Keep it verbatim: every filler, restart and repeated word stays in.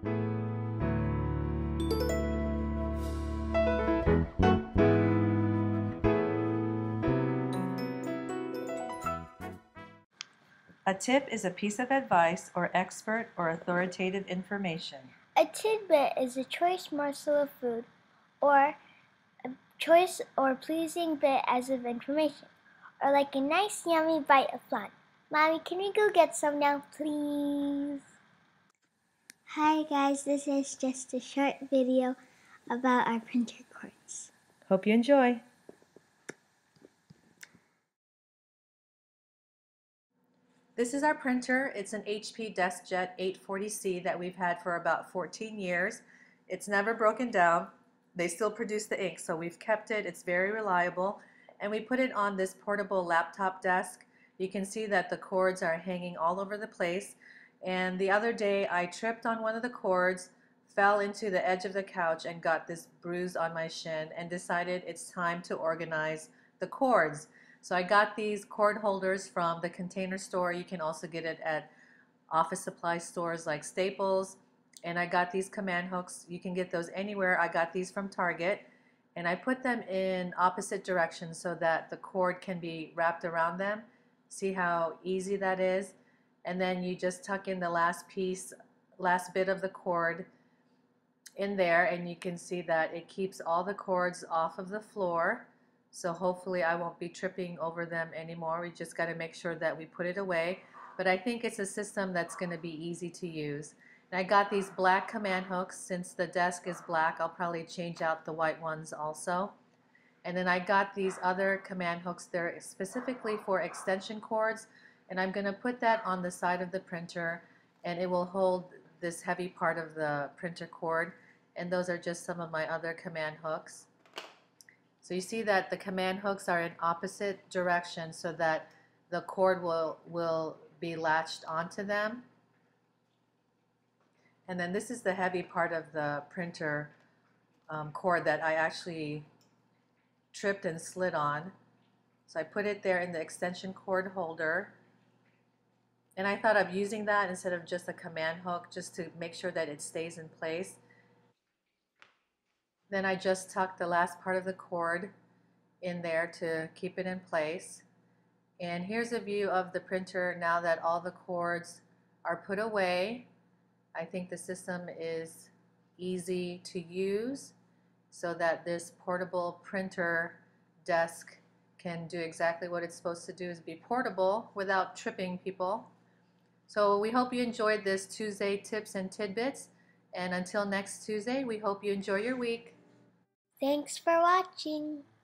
A tip is a piece of advice or expert or authoritative information. A tidbit is a choice morsel of food or a choice or pleasing bit as of information, or like a nice yummy bite of flan. Mommy, can we go get some now, please? Hi guys, this is just a short video about our printer cords. Hope you enjoy. This is our printer. It's an H P DeskJet eight forty C that we've had for about fourteen years. It's never broken down. They still produce the ink, so we've kept it. It's very reliable. And we put it on this portable laptop desk. You can see that the cords are hanging all over the place. And the other day I tripped on one of the cords, fell into the edge of the couch and got this bruise on my shin and decided it's time to organize the cords. So I got these cord holders from the Container Store. You can also get it at office supply stores like Staples. And I got these command hooks. You can get those anywhere. I got these from Target. And I put them in opposite directions so that the cord can be wrapped around them. See how easy that is? And then you just tuck in the last piece, last bit of the cord in there, and you can see that it keeps all the cords off of the floor. So hopefully I won't be tripping over them anymore. We just got to make sure that we put it away. But I think it's a system that's going to be easy to use. And I got these black command hooks. Since the desk is black, I'll probably change out the white ones also. And then I got these other command hooks. They're specifically for extension cords. And I'm going to put that on the side of the printer, and it will hold this heavy part of the printer cord. And those are just some of my other command hooks. So you see that the command hooks are in opposite directions so that the cord will, will be latched onto them. And then this is the heavy part of the printer um, cord that I actually tripped and slid on. So I put it there in the extension cord holder. And I thought of using that instead of just a command hook just to make sure that it stays in place. Then I just tucked the last part of the cord in there to keep it in place. And here's a view of the printer now that all the cords are put away. I think the system is easy to use so that this portable printer desk can do exactly what it's supposed to do, is be portable without tripping people. So we hope you enjoyed this Tuesday Tips and Tidbits. And until next Tuesday, we hope you enjoy your week. Thanks for watching.